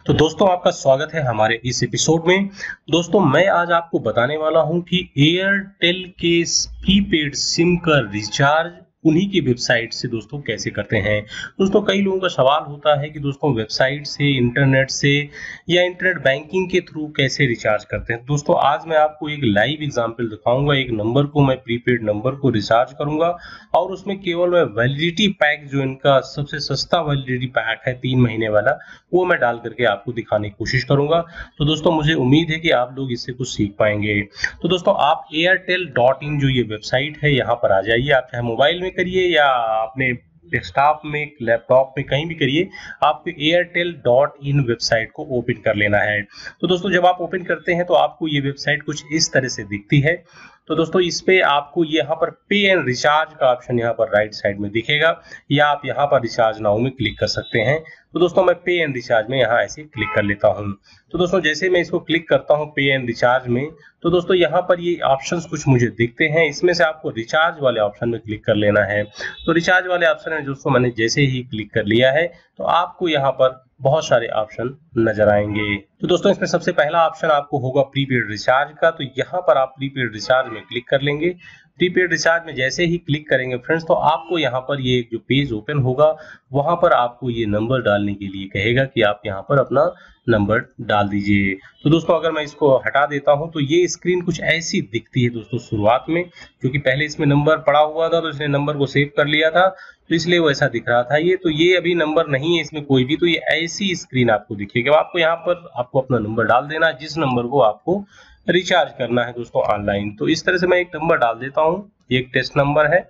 तो दोस्तों आपका स्वागत है हमारे इस एपिसोड में। दोस्तों मैं आज आपको बताने वाला हूं कि एयरटेल के प्रीपेड सिम का रिचार्ज उन्हीं की वेबसाइट से दोस्तों कैसे करते हैं। दोस्तों कई लोगों का सवाल होता है कि दोस्तों वेबसाइट से, इंटरनेट से या इंटरनेट बैंकिंग के थ्रू कैसे रिचार्ज करते हैं। दोस्तों आज मैं आपको एक लाइव एग्जांपल दिखाऊंगा। एक नंबर को मैं प्रीपेड नंबर को रिचार्ज करूंगा और उसमें केवल मैं वैलिडिटी पैक, जो इनका सबसे सस्ता वैलिडिटी पैक है 3 महीने वाला, वो मैं डाल करके आपको दिखाने की कोशिश करूंगा। तो दोस्तों मुझे उम्मीद है कि आप लोग इससे कुछ सीख पाएंगे। तो दोस्तों आप airtel.in जो ये वेबसाइट है यहाँ पर आ जाइए। आप चाहे मोबाइल में करिए या अपने डेस्कटॉप में, लैपटॉप में, कहीं भी करिए, आपको airtel.in वेबसाइट को ओपन कर लेना है। तो दोस्तों जब आप ओपन करते हैं तो आपको ये वेबसाइट कुछ इस तरह से दिखती है। तो दोस्तों इस पे आपको यहाँ पर पे एंड रिचार्ज का ऑप्शन यहाँ पर राइट साइड में दिखेगा, या आप यहाँ पर रिचार्ज नाउ में क्लिक कर सकते हैं। तो दोस्तों मैं पे एंड रिचार्ज में यहाँ ऐसे क्लिक कर लेता हूँ। तो दोस्तों जैसे मैं इसको क्लिक करता हूँ पे एंड रिचार्ज में, तो दोस्तों यहाँ पर ये ऑप्शंस कुछ मुझे दिखते हैं। इसमें से आपको रिचार्ज वाले ऑप्शन में क्लिक कर लेना है। तो रिचार्ज वाले ऑप्शन में दोस्तों मैंने जैसे ही क्लिक कर लिया है तो आपको यहाँ पर बहुत सारे ऑप्शन नजर आएंगे। तो दोस्तों इसमें सबसे पहला ऑप्शन आपको होगा प्रीपेड रिचार्ज का। तो यहाँ पर आप प्रीपेड रिचार्ज में क्लिक कर लेंगे। प्रीपेड रिचार्ज में जैसे ही क्लिक करेंगे फ्रेंड्स, तो आपको यहाँ पर ये जो पेज ओपन होगा वहां पर आपको ये नंबर डालने के लिए कहेगा कि आप यहाँ पर अपना नंबर डाल दीजिए। तो दोस्तों अगर मैं इसको हटा देता हूं तो ये स्क्रीन कुछ ऐसी दिखती है दोस्तों शुरुआत में, क्योंकि पहले इसमें नंबर पड़ा हुआ था तो इसने नंबर को सेव कर लिया था, तो इसलिए वो ऐसा दिख रहा था। ये तो ये अभी नंबर नहीं है इसमें कोई भी, तो ये ऐसी स्क्रीन आपको दिखेगी। आपको यहाँ पर आपको अपना नंबर डाल देना है, जिस नंबर को आपको रिचार्ज करना है दोस्तों ऑनलाइन। तो इस तरह से मैं एक नंबर डाल देता हूँ, ये एक टेस्ट नंबर है।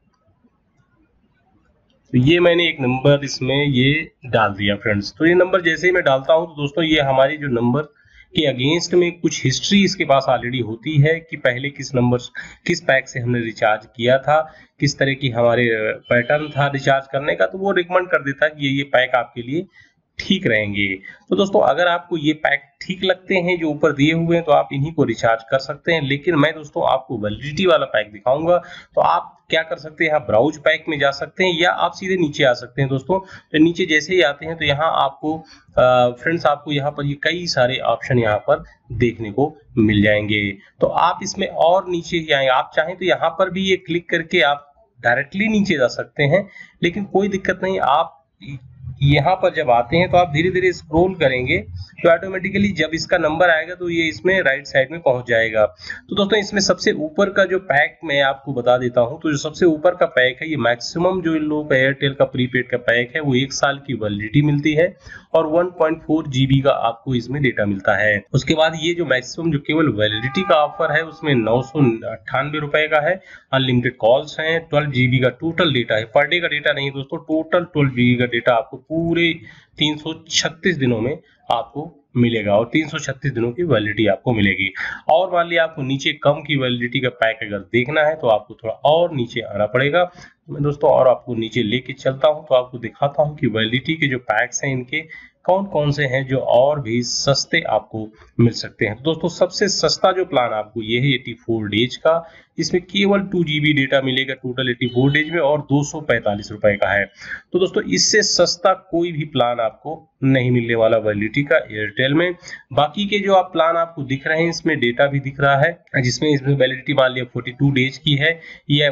तो ये मैंने एक नंबर इसमें ये डाल दिया फ्रेंड्स। तो ये नंबर जैसे ही मैं डालता हूँ तो दोस्तों ये हमारी जो नंबर के अगेंस्ट में कुछ हिस्ट्री इसके पास ऑलरेडी होती है कि पहले किस पैक से हमने रिचार्ज किया था, किस तरह की हमारे पैटर्न था रिचार्ज करने का। तो वो रिकमेंड कर देता है कि ये पैक आपके लिए ठीक रहेंगे। तो दोस्तों अगर आपको ये पैक ठीक लगते हैं जो ऊपर दिए हुए हैं तो आप इन्हीं को रिचार्ज कर सकते हैं। लेकिन मैं दोस्तों आपको वैलिडिटी वाला पैक दिखाऊंगा। तो आप क्या कर सकते हैं, आप ब्राउज पैक में जा सकते हैं या आप सीधे नीचे आ सकते हैं दोस्तों। तो नीचे जैसे ही आते हैं तो यहाँ आपको फ्रेंड्स आपको यहाँ पर ये कई सारे ऑप्शन यहाँ पर देखने को मिल जाएंगे। तो आप इसमें और नीचे ही आएंगे। आप चाहें तो यहाँ पर भी ये क्लिक करके आप डायरेक्टली नीचे जा सकते हैं, लेकिन कोई दिक्कत नहीं। आप यहाँ पर जब आते हैं तो आप धीरे धीरे स्क्रॉल करेंगे तो ऑटोमेटिकली जब इसका नंबर आएगा तो ये इसमें राइट साइड में पहुंच जाएगा। तो दोस्तों इसमें सबसे ऊपर का जो पैक मैं आपको बता देता हूं, तो जो सबसे ऊपर का पैक है, ये मैक्सिमम जो इन लोगों का एयरटेल का प्रीपेड का पैक है वो 1 साल की वैलिडिटी मिलती है और 1.4 GB का आपको इसमें डेटा मिलता है। उसके बाद ये जो मैक्सिमम जो केवल वैलिडिटी का ऑफर है उसमें 998 रुपए का है। अनलिमिटेड कॉल्स हैं, 12 GB का टोटल डेटा है। पर डे का डेटा नहीं दोस्तों, टोटल 12 GB का डेटा आपको पूरे 336 दिनों में आपको मिलेगा और 336 दिनों की वैलिडिटी आपको मिलेगी। और मान लिया आपको नीचे कम की वैलिडिटी का पैक अगर देखना है तो आपको थोड़ा और नीचे आना पड़ेगा। तो मैं दोस्तों और आपको नीचे लेके चलता हूं तो आपको दिखाता हूं कि वैलिडिटी के जो पैक्स हैं इनके कौन कौन से हैं जो और भी सस्ते आपको मिल सकते हैं। तो दोस्तों सबसे सस्ता जो प्लान आपको ये है 84 डेज का। इसमें केवल 2 GB डेटा मिलेगा टोटल 84 डेज में और 245 रुपए का है। तो दोस्तों इससे सस्ता कोई भी प्लान आपको नहीं मिलने वाला वैलिडिटी का एयरटेल में। बाकी के जो आप प्लान आपको दिख रहे हैं इसमें डेटा भी दिख रहा है, जिसमें इसमें वैलिडिटी मान लिया 42 डेज की है, यह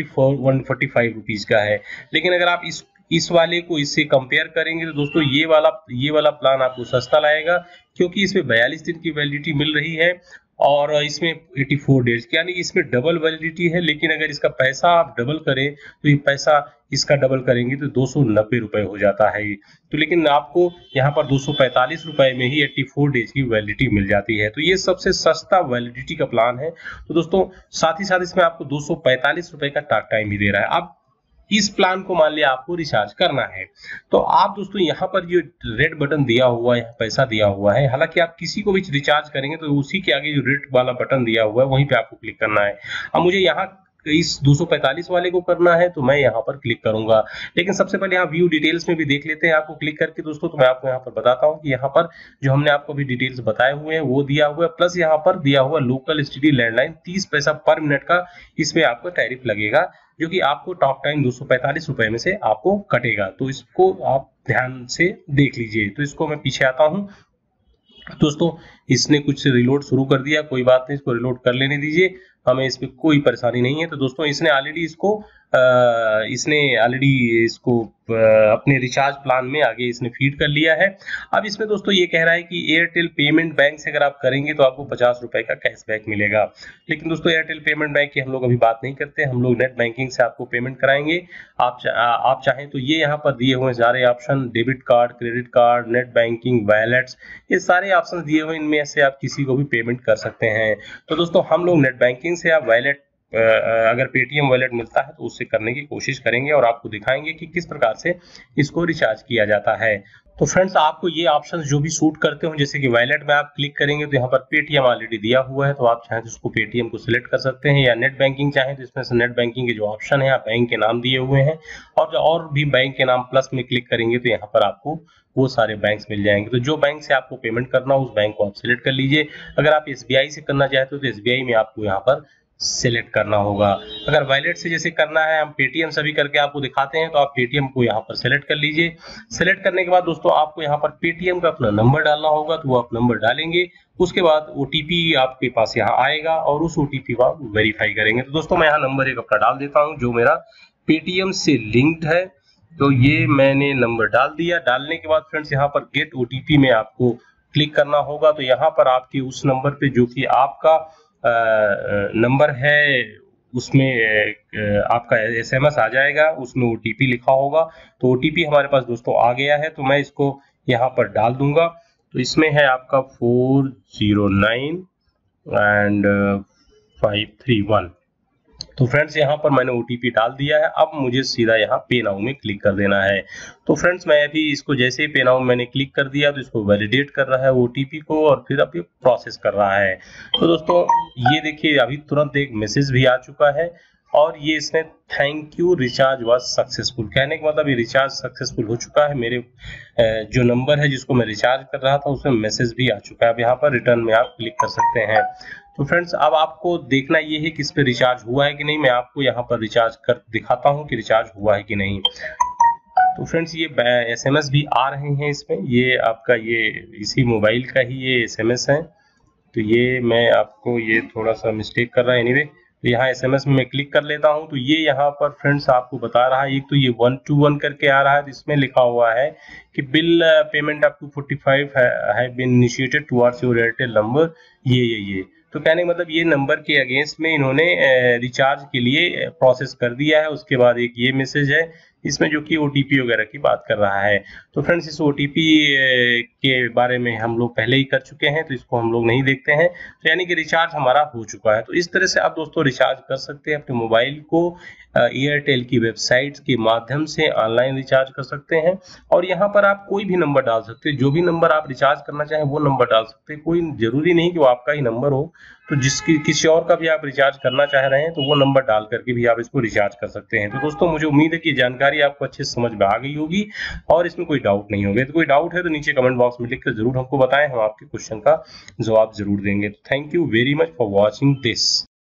145 रुपीज का है। लेकिन अगर आप इस वाले को इससे कंपेयर करेंगे तो दोस्तों ये वाला प्लान आपको सस्ता लाएगा, क्योंकि इसमें 42 दिन की वैलिडिटी मिल रही है और इसमें 84 डेज की, यानी इसमें डबल वैलिडिटी है। लेकिन अगर इसका पैसा आप डबल करें तो ये पैसा इसका डबल करेंगे तो 290 रुपए हो जाता है। तो लेकिन आपको यहाँ पर 245 रुपए में ही 84 डेज की वैलिडिटी मिल जाती है। तो ये सबसे सस्ता वैलिडिटी का प्लान है। तो दोस्तों साथ ही साथ इसमें आपको 245 रुपए का टॉक टाइम भी दे रहा है। अब इस प्लान को मान लिया आपको रिचार्ज करना है तो आप दोस्तों यहाँ पर जो रेड बटन दिया हुआ है, पैसा दिया हुआ है, हालांकि आप किसी को भी रिचार्ज करेंगे तो उसी के आगे जो रेड वाला बटन दिया हुआ है वहीं पे आपको क्लिक करना है। अब मुझे यहाँ इस 245 वाले को करना है तो मैं यहाँ पर क्लिक करूंगा। लेकिन सबसे पहले यहाँ व्यू डिटेल्स में भी देख लेते हैं आपको क्लिक करके दोस्तों। तो मैं आपको यहाँ पर बताता हूँ कि यहाँ पर जो हमने आपको भी डिटेल्स बताए हुए हैं वो दिया हुआ है, प्लस यहाँ पर दिया हुआ लोकल एसटीडी लैंडलाइन 30 पैसा पर मिनट का इसमें आपको टैरिफ लगेगा, जो कि आपको टॉक टाइम 245 रुपए में से आपको कटेगा। तो इसको आप ध्यान से देख लीजिए। तो इसको मैं पीछे आता हूँ दोस्तों, इसने कुछ रिलोड शुरू कर दिया, कोई बात नहीं, इसको रिलोड कर लेने दीजिए, हमें इस पे कोई परेशानी नहीं है। तो दोस्तों इसने ऑलरेडी इसको अपने रिचार्ज प्लान में आगे इसने फीड कर लिया है। अब इसमें दोस्तों ये कह रहा है कि एयरटेल पेमेंट बैंक से अगर आप करेंगे तो आपको 50 रुपए का कैशबैक मिलेगा। लेकिन दोस्तों एयरटेल पेमेंट बैंक की हम लोग अभी बात नहीं करते, हम लोग नेट बैंकिंग से आपको पेमेंट कराएंगे। आप चाहें तो ये यहाँ पर दिए हुए सारे option, debit card, credit card, net banking, wallets, ये सारे ऑप्शन दिए हुए, इनमें से आप किसी को भी पेमेंट कर सकते हैं। तो दोस्तों हम लोग नेट बैंकिंग से आप वैलेट, अगर पेटीएम वॉलेट मिलता है तो उससे करने की कोशिश करेंगे और आपको दिखाएंगे कि किस प्रकार से इसको रिचार्ज किया जाता है। तो फ्रेंड्स आपको ये ऑप्शंस जो भी सूट करते हो, जैसे कि वॉलेट में आप क्लिक करेंगे तो यहाँ पर पेटीएम ऑलरेडी दिया हुआ है, तो आप चाहें तो उसको पेटीएम को सिलेक्ट कर सकते हैं, या नेट बैंकिंग चाहें तो इसमें से नेट बैंकिंग के जो ऑप्शन है, आप बैंक के नाम दिए हुए हैं और भी बैंक के नाम प्लस में क्लिक करेंगे तो यहाँ पर आपको वो सारे बैंक्स मिल जाएंगे। तो जो बैंक से आपको पेमेंट करना हो उस बैंक को आप सिलेक्ट कर लीजिए। अगर आप एसबीआई से करना चाहते हो तो एसबीआई में आपको यहाँ पर सिलेक्ट करना होगा। अगर वॉलेट से जैसे करना है, हम पेटीएम से भी करके आपको दिखाते हैं, तो आप पेटीएम को यहाँ पर सिलेक्ट कर लीजिए। सिलेक्ट करने के बाद दोस्तों आपको यहाँ पर पेटीएम का अपना नंबर डालना होगा, तो वो आप नंबर डालेंगे, उसके बाद ओटीपी आपके पास यहाँ आएगा और उस ओटीपी को आप वेरीफाई करेंगे। तो दोस्तों मैं यहाँ नंबर एक अपना डाल देता हूँ जो मेरा पेटीएम से लिंक्ड है। तो ये मैंने नंबर डाल दिया। डालने के बाद फ्रेंड्स यहाँ पर गेट ओटीपी में आपको क्लिक करना होगा। तो यहाँ पर आपके उस नंबर पे जो कि आपका नंबर है उसमें आपका एसएमएस आ जाएगा, उसमें ओटीपी लिखा होगा। तो ओटीपी हमारे पास दोस्तों आ गया है, तो मैं इसको यहाँ पर डाल दूंगा। तो इसमें है आपका 409 एंड 531। तो फ्रेंड्स यहाँ पर मैंने ओटीपी डाल दिया है। अब मुझे सीधा यहाँ पे नाउ में क्लिक कर देना है। तो फ्रेंड्स मैं अभी इसको जैसे ही पे नाउ मैंने क्लिक कर दिया तो इसको वैलिडेट कर रहा है ओटीपी को और फिर अभी प्रोसेस कर रहा है। तो दोस्तों ये देखिए अभी तुरंत एक मैसेज भी आ चुका है और ये इसने thank you recharge was successful, कहने का मतलब ये रिचार्ज सक्सेसफुल हो चुका है। मेरे जो नंबर है जिसको मैं रिचार्ज कर रहा था उसमें मैसेज भी आ चुका है। अब यहाँ पर रिटर्न में आप क्लिक कर सकते हैं। तो फ्रेंड्स अब आपको देखना ये है कि इस पे रिचार्ज हुआ है कि नहीं। मैं आपको यहाँ पर रिचार्ज कर दिखाता हूँ कि रिचार्ज हुआ है कि नहीं। तो फ्रेंड्स ये एसएमएस भी आ रहे हैं इसमें, ये आपका ये इसी मोबाइल का ही ये एसएमएस है। तो ये मैं आपको ये थोड़ा सा मिस्टेक कर रहा है, एनीवे तो यहाँ एसएमएस में मैं क्लिक कर लेता हूँ। तो ये यहाँ पर फ्रेंड्स आपको बता रहा है, एक तो ये 121 करके आ रहा है, तो इसमें लिखा हुआ है कि bill payment up to 45 have been initiated towards your Airtel number. ये तो कहने का मतलब ये नंबर के अगेंस्ट में इन्होंने रिचार्ज के लिए प्रोसेस कर दिया है। उसके बाद एक ये मैसेज है इसमें जो कि ओटीपी वगैरह की बात कर रहा है। तो फ्रेंड्स इस ओटीपी के बारे में हम लोग पहले ही कर चुके हैं, तो इसको हम लोग नहीं देखते हैं। तो यानी कि रिचार्ज हमारा हो चुका है। तो इस तरह से आप दोस्तों रिचार्ज कर सकते हैं अपने मोबाइल को, एयरटेल की वेबसाइट के माध्यम से ऑनलाइन रिचार्ज कर सकते हैं। और यहाँ पर आप कोई भी नंबर डाल सकते हैं, जो भी नंबर आप रिचार्ज करना चाहें वो नंबर डाल सकते हैं। कोई जरूरी नहीं कि वो आपका ही नंबर हो, तो किसी और का भी आप रिचार्ज करना चाह रहे हैं तो वो नंबर डाल करके भी आप इसको रिचार्ज कर सकते हैं। तो दोस्तों मुझे उम्मीद है कि जानकारी आपको अच्छे से समझ में आ गई होगी और इसमें कोई डाउट नहीं होगा। तो कोई डाउट है तो नीचे कमेंट बॉक्स में लिखकर जरूर हमको बताएं, हम आपके क्वेश्चन का जवाब जरूर देंगे। Thank you very much for watching this.